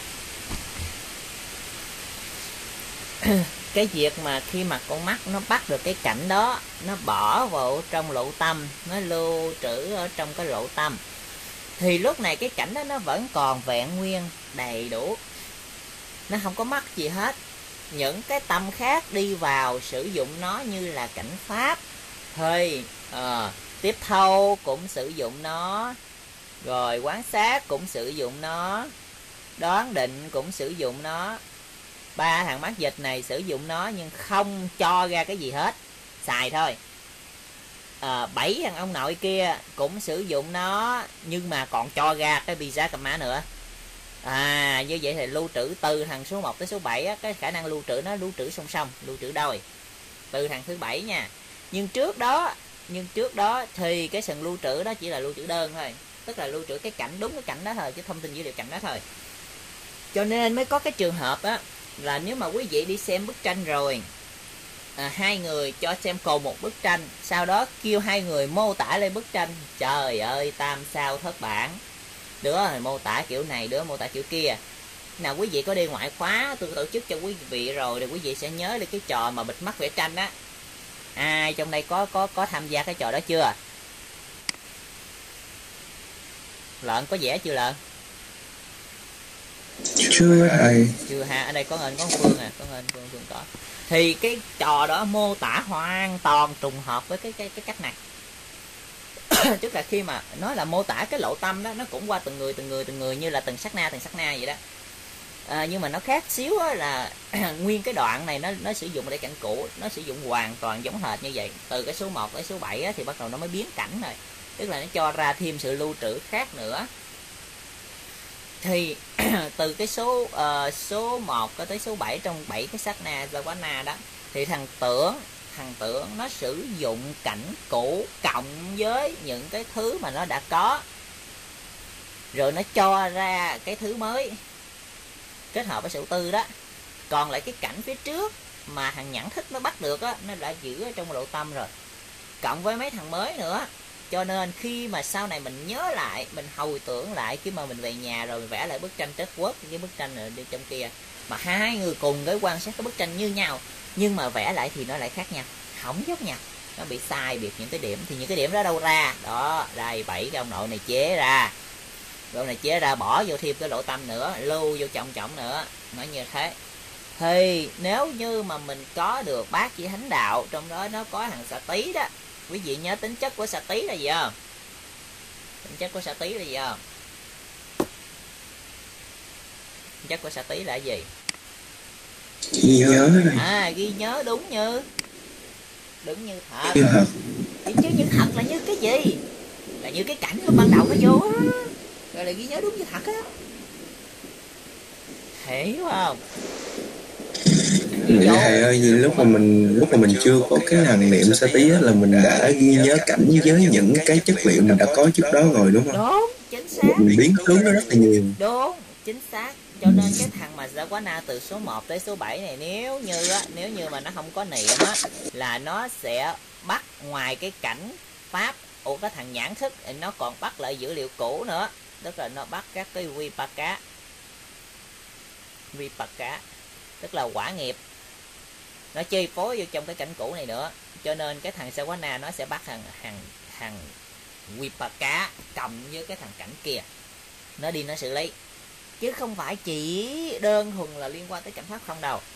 Cái việc mà khi mà con mắt nó bắt được cái cảnh đó, nó bỏ vào trong lỗ tâm, nó lưu trữ ở trong cái lỗ tâm, thì lúc này cái cảnh đó nó vẫn còn vẹn nguyên đầy đủ, nó không có mất gì hết. Những cái tâm khác đi vào sử dụng nó như là cảnh pháp thôi, à, tiếp thâu cũng sử dụng nó, rồi quan sát cũng sử dụng nó, đoán định cũng sử dụng nó. Ba thằng mắt dịch này sử dụng nó nhưng không cho ra cái gì hết, xài thôi. À, bảy thằng ông nội kia cũng sử dụng nó nhưng mà còn cho ra cái pizza cầm má nữa. À, như vậy thì lưu trữ từ thằng số một tới số bảy á, cái khả năng lưu trữ nó lưu trữ song song, lưu trữ đôi từ thằng thứ bảy nha. Nhưng trước đó nhưng trước đó thì cái phần lưu trữ đó chỉ là lưu trữ đơn thôi, tức là lưu trữ cái cảnh, đúng cái cảnh đó thôi, chứ thông tin dữ liệu cảnh đó thôi. Cho nên mới có cái trường hợp á là nếu mà quý vị đi xem bức tranh rồi, à, hai người cho xem cùng một bức tranh, sau đó kêu hai người mô tả lên bức tranh, trời ơi tam sao thất bản, đứa mô tả kiểu này, đứa mô tả kiểu kia. Nào quý vị có đi ngoại khóa tôi tổ chức cho quý vị rồi, thì quý vị sẽ nhớ được cái trò mà bịt mắt vẽ tranh á. Ai trong đây có có có tham gia cái trò đó chưa? Lợn có vẽ chưa lợn? Chưa ai. Chưa ha, ở đây có Ngân, có Phương à, có Ngân, Phương, Phương có. Thì cái trò đó mô tả hoàn toàn trùng hợp với cái cái cái cách này. Tức là khi mà nói là mô tả cái lộ tâm đó, nó cũng qua từng người từng người từng người như là từng sát na từng sát na vậy đó. À, nhưng mà nó khác xíu là nguyên cái đoạn này nó nó sử dụng để cảnh cũ, nó sử dụng hoàn toàn giống hệt như vậy. Từ cái số một tới số bảy á, thì bắt đầu nó mới biến cảnh rồi, tức là nó cho ra thêm sự lưu trữ khác nữa. Thì từ cái số uh, số một tới số bảy, trong bảy cái sát na Zawana đó, thì thằng tưởng thằng tưởng nó sử dụng cảnh cũ cộng với những cái thứ mà nó đã có, rồi nó cho ra cái thứ mới kết hợp với sự tư đó. Còn lại cái cảnh phía trước mà thằng nhẫn thức nó bắt được á, nó đã giữ ở trong lộ tâm rồi, cộng với mấy thằng mới nữa. Cho nên khi mà sau này mình nhớ lại, mình hồi tưởng lại khi mà mình về nhà rồi mình vẽ lại bức tranh trất quốc, cái bức tranh ở đi trong kia, mà hai người cùng với quan sát cái bức tranh như nhau, nhưng mà vẽ lại thì nó lại khác nhau, không giống nhau. nó bị sai biệt những cái điểm. Thì những cái điểm đó đâu ra? Đó, đây bảy cái ông nội này chế ra. Rồi này chế ra bỏ vô thêm cái lỗ tâm nữa, lưu vô trọng trọng nữa, nói như thế. Thì nếu như mà mình có được bát chỉ thánh đạo, trong đó nó có thằng xạ tí đó, quý vị nhớ tính chất của xạ tí là gì không? Tính chất của xạ tí là gì không? Tính chất của xạ tí là gì? Ghi nhớ. À, ghi nhớ đúng như đúng như thật. Như thật. Chứ như thật là như cái gì? Là như cái cảnh lúc ban đầu nó vô á, rồi là ghi nhớ đúng như thật á. Hiểu không? Nghĩ thầy ơi, như lúc mà mình lúc mà mình chưa có cái hằng niệm sa tí là mình đã ghi nhớ cảnh với những cái chất liệu mình đã có trước đó rồi đúng không? Đúng, chính xác. Mình biến tướng nó rất là nhiều. Đúng, chính xác. Cho nên cái thằng mà Zawana từ số một tới số bảy này, nếu như á, nếu như mà nó không có niệm á, là nó sẽ bắt ngoài cái cảnh pháp. Ủa, cái thằng nhãn thức nó còn bắt lại dữ liệu cũ nữa, tức là nó bắt các cái vipaka, vipaka tức là quả nghiệp, nó chi phối vô trong cái cảnh cũ này nữa. Cho nên cái thằng Zawana nó sẽ bắt thằng thằng thằng vipaka cộng với cái thằng cảnh kia, nó đi nó xử lý, chứ không phải chỉ đơn thuần là liên quan tới cảnh pháp không đâu.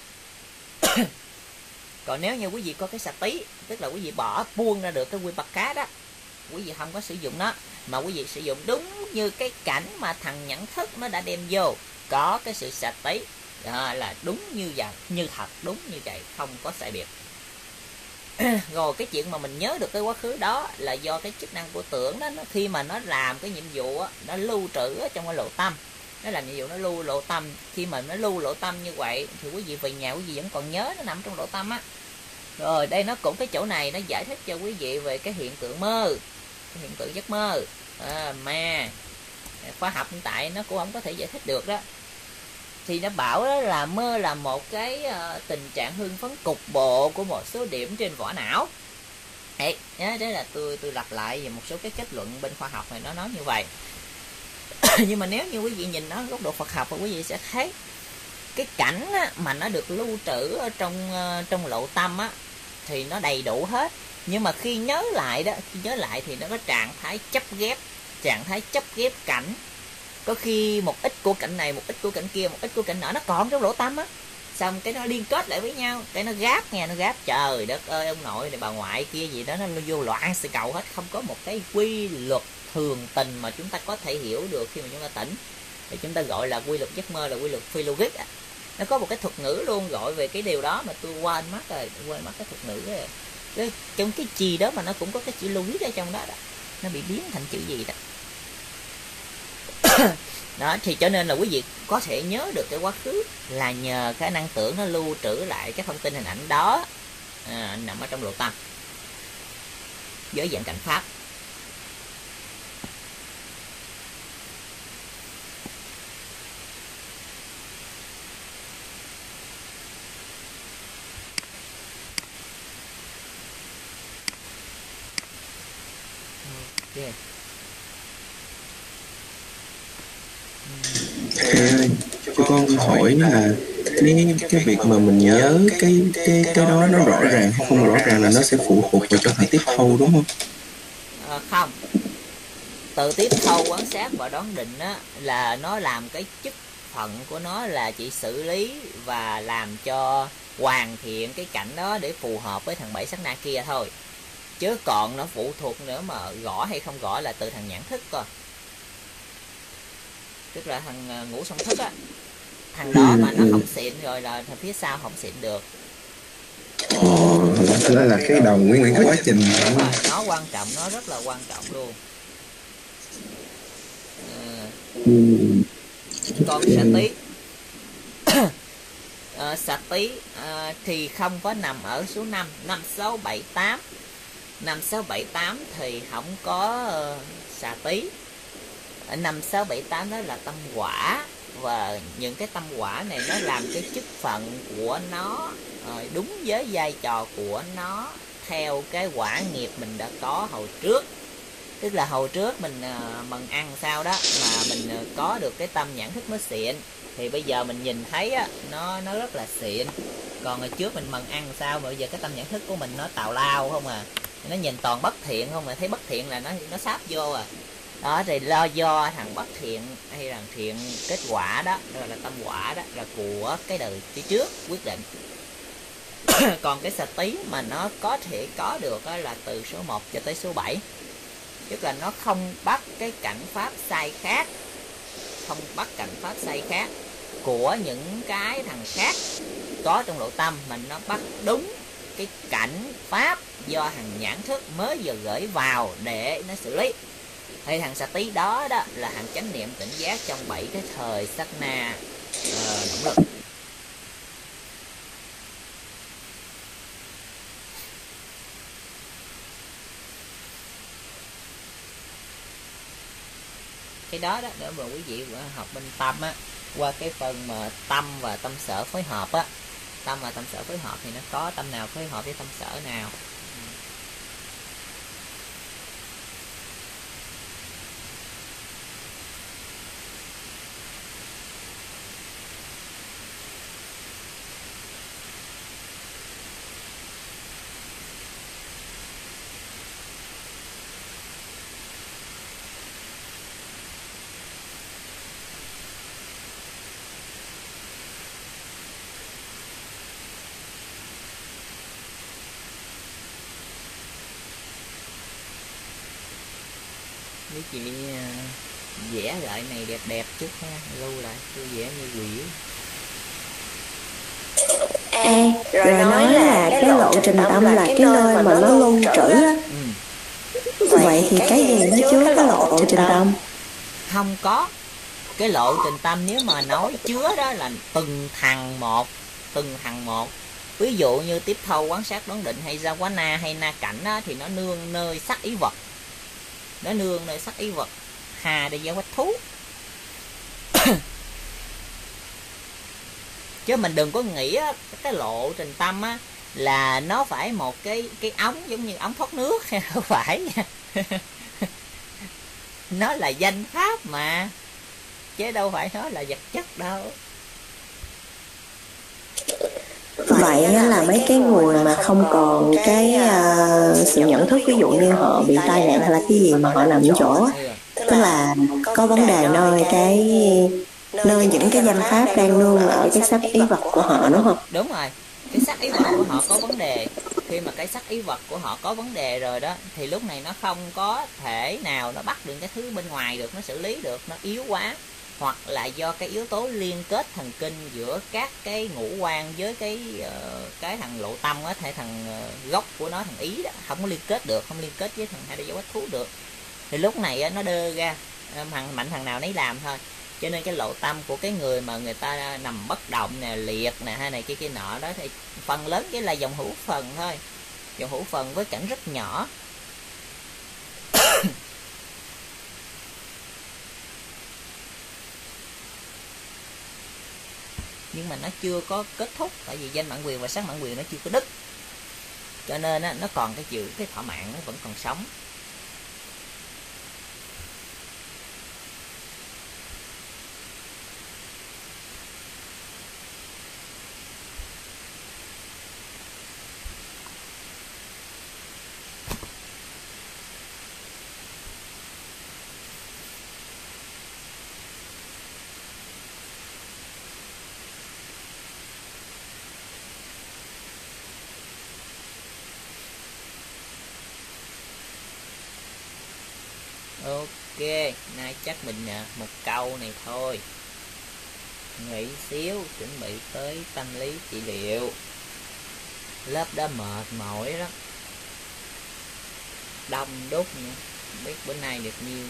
Còn nếu như quý vị có cái sạch tí, tức là quý vị bỏ buông ra được cái vipaka đó, quý vị không có sử dụng nó, mà quý vị sử dụng đúng như cái cảnh mà thằng nhận thức nó đã đem vô, có cái sự sạch tí, đó là đúng như vậy, như thật, đúng như vậy, không có sai biệt. Rồi cái chuyện mà mình nhớ được cái quá khứ đó là do cái chức năng của tưởng đó, nó khi mà nó làm cái nhiệm vụ đó, nó lưu trữ ở trong cái lộ tâm, nó làm nhiệm vụ nó lưu lộ tâm. Khi mà nó lưu lộ tâm như vậy thì quý vị về nhà quý vị vẫn còn nhớ nó nằm trong lộ tâm á. Rồi đây nó cũng cái chỗ này nó giải thích cho quý vị về cái hiện tượng mơ, cái hiện tượng giấc mơ à, mà khoa học hiện tại nó cũng không có thể giải thích được đó. Thì nó bảo đó là mơ là một cái uh, tình trạng hưng phấn cục bộ của một số điểm trên vỏ não. Đấy, đấy là tôi tôi lặp lại về một số cái kết luận bên khoa học này, nó nói như vậy. Nhưng mà nếu như quý vị nhìn nó góc độ Phật học thì quý vị sẽ thấy cái cảnh á, mà nó được lưu trữ ở trong uh, trong lộ tâm á, thì nó đầy đủ hết. Nhưng mà khi nhớ lại đó, khi nhớ lại thì nó có trạng thái chấp ghép, trạng thái chấp ghép cảnh. Có khi một ít của cảnh này, một ít của cảnh kia, một ít của cảnh nọ nó còn trong lỗ tâm á, xong cái nó liên kết lại với nhau, cái nó gáp nghe, nó gáp. Trời đất ơi, ông nội này bà ngoại kia gì đó, nó vô loạn xì cầu hết, không có một cái quy luật thường tình mà chúng ta có thể hiểu được khi mà chúng ta tỉnh. Thì chúng ta gọi là quy luật giấc mơ, là quy luật phi logic á. Nó có một cái thuật ngữ luôn gọi về cái điều đó mà tôi quên mất rồi, quên mất cái thuật ngữ rồi. Cái, trong cái gì đó mà nó cũng có cái chữ logic ở trong đó, đó. Nó bị biến thành chữ gì đó. Đó, thì cho nên là quý vị có thể nhớ được cái quá khứ là nhờ cái năng tưởng nó lưu trữ lại cái thông tin hình ảnh đó à, nằm ở trong lộ tâm với dạng cảnh pháp. Okay. Thầy ơi, cho con hỏi là cái cái việc mà mình nhớ cái cái cái đó nó rõ ràng hay không rõ ràng là nó sẽ phụ thuộc vào cho thằng tiếp thâu đúng không? À, không. Từ tiếp thâu quan sát và đoán định á, là nó làm cái chức phận của nó là chỉ xử lý và làm cho hoàn thiện cái cảnh đó để phù hợp với thằng bảy sắc na kia thôi. Chứ còn nó phụ thuộc nữa mà gõ hay không gõ là từ thằng nhãn thức coi. Tức là thằng ngũ song thức á, thằng đó mà nó không xịn rồi là thằng phía sau không xịn được. Ồ, đó là cái đầu nguyên cái quá trình Đúng rồi, nó quan trọng, nó rất là quan trọng luôn. À, còn xạ tí à, xạ tí à, thì không có nằm ở số năm, năm, sáu, bảy, tám. Năm, sáu, bảy, tám thì không có uh, xạ tí. Ở năm, sáu, bảy, tám đó là tâm quả. Và những cái tâm quả này nó làm cái chức phận của nó uh, đúng với vai trò của nó theo cái quả nghiệp mình đã có hồi trước. Tức là hồi trước mình uh, mình ăn sao đó mà mình uh, có được cái tâm nhãn thức nó xịn, thì bây giờ mình nhìn thấy á, nó nó rất là xịn. Còn hồi trước mình mần ăn sao mà bây giờ cái tâm nhận thức của mình nó tào lao không à, nó nhìn toàn bất thiện không à, thấy bất thiện là nó nó sáp vô à. Đó thì lo do thằng bất thiện hay thằng thiện kết quả đó, đó là tâm quả đó, là của cái đời phía trước quyết định. Còn cái xà tí mà nó có thể có được là từ số một cho tới số bảy, tức là nó không bắt cái cảnh pháp sai khác, không bắt cảnh pháp sai khác của những cái thằng khác có trong nội tâm, mình nó bắt đúng cái cảnh pháp do thằng nhãn thức mới vừa gửi vào để nó xử lý. Thì thằng xà tí đó đó là thằng chánh niệm tỉnh giác trong bảy cái thời sát na uh, động lực. Cái đó đó để mà quý vị học bên tâm á, qua cái phần mà tâm và tâm sở phối hợp á, tâm và tâm sở phối hợp thì nó có tâm nào phối hợp với tâm sở nào. Mấy chị uh, vẽ lại này đẹp đẹp chút ha, lưu lại tôi vẽ như quỷ. Ê, rồi nói là cái lộ trình tâm là cái nơi mà nó lưu trữ á. Ừ. Vậy thì cái gì nó chứa cái lộ trình tâm? Không có. Cái lộ trình tâm nếu mà nói chứa đó là từng thằng một, từng thằng một. Ví dụ như tiếp thâu quán sát đoán định hay ra quá na hay na cảnh á, thì nó nương nơi sắc ý vật, nó nương nơi sắc ý vật. Hà để giao quách thú. Chứ mình đừng có nghĩ á, cái lộ trình tâm á là nó phải một cái cái ống giống như ống thoát nước, không phải nha. Nó là danh pháp mà, chứ đâu phải nó là vật chất đâu. Vậy là mấy cái người mà không còn cái uh, sự nhận thức, ví dụ như họ bị tai nạn hay là cái gì mà họ nằm ở chỗ, tức là có vấn đề nơi cái nơi những cái danh pháp đang nương ở cái sắc ý vật của họ, đúng không? Đúng rồi, cái sắc ý vật của họ có vấn đề. Khi mà cái sắc ý vật của họ có vấn đề rồi đó, thì lúc này nó không có thể nào nó bắt được cái thứ bên ngoài được, nó xử lý được, nó yếu quá. Hoặc là do cái yếu tố liên kết thần kinh giữa các cái ngũ quan với cái uh, cái thằng lộ tâm á, hay thằng uh, gốc của nó, thằng ý đó, không có liên kết được, không liên kết với thằng hai đôi dấu quách thú được. Thì lúc này á, nó đơ ra, thằng mạnh thằng nào nấy làm thôi. Cho nên cái lộ tâm của cái người mà người ta nằm bất động nè, liệt nè, hay này kia kia nọ đó, thì phần lớn chỉ là dòng hữu phần thôi, dòng hữu phần với cảnh rất nhỏ. Nhưng mà nó chưa có kết thúc, tại vì danh mạng quyền và sát mạng quyền nó chưa có đứt, cho nên á, nó còn cái chữ cái thọ mạng nó vẫn còn sống. Ok, nay chắc mình một câu này thôi. Nghỉ xíu, chuẩn bị tới tâm lý trị liệu. Lớp đó mệt mỏi đó, đông đúc nữa, không biết bữa nay được nhiêu.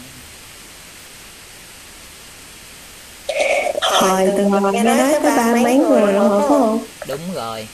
Hồi từng ngồi nghe nói có ba mấy người rồi phải không? Đúng rồi.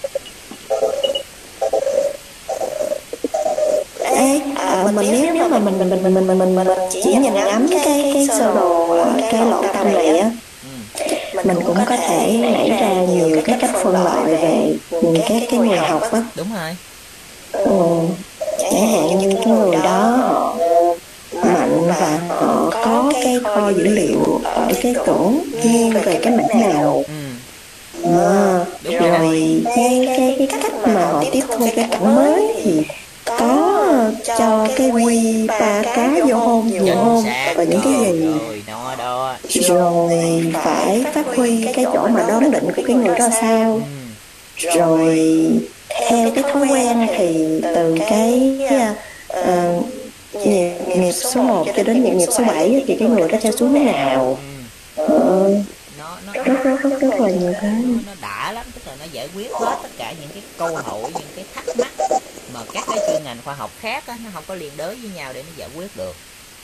Ê, à, mình nếu nếu mà mình mình mình mình mình mình, mình chỉ nhìn ngắm cái cái sơ đồ cái lộ tâm này á, ừ. mình cũng có thể nảy ra nhiều cái cách phân loại về các cái người học á. Đúng rồi. Ừ. Chẳng hạn như cái người đó họ mạnh và họ có cái kho dữ liệu ở cái chỗ nghiêng về cái mảng nào. Ừ. À, Đúng rồi. Rồi cái cái cái cách mà họ tiếp thu cái cảnh mới thì có cho cái quy ba cá vô hôn nhiều Chính hôn xác và những cái rồi, gì, rồi nó đó. rồi phải phát huy cái chỗ mà đoán định của cái người đó sao. Ừ. Rồi theo cái thói quen thì từ cái uh, nghiệp, nghiệp số một cho đến nghiệp, nghiệp số bảy thì cái người đó theo xu hướng nào. Ừ. ờ, nó nó rất rất rất rất là nhiều cái. nó, nó đã lắm, tức là nó giải quyết hết tất cả những cái câu hỏi, những cái thắc mắc mà các cái chuyên ngành khoa học khác á, nó không có liên đới với nhau để nó giải quyết được.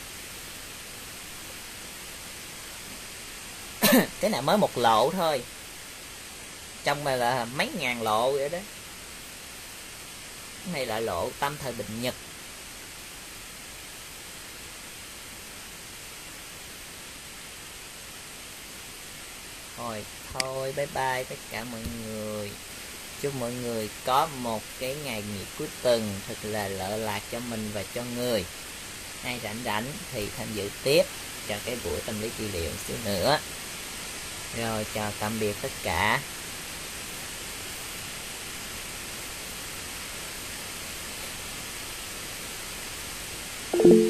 Cái này mới một lộ thôi, trong này là mấy ngàn lộ vậy đó. Cái này là lộ Tam Thời Bình Nhật. Thôi thôi bye bye tất cả mọi người. Chúc mọi người có một cái ngày nghỉ cuối tuần thật là lợi lạc cho mình và cho người. Ai rảnh rảnh thì tham dự tiếp cho cái buổi tâm lý trị liệu xíu nữa. Rồi chào tạm biệt tất cả.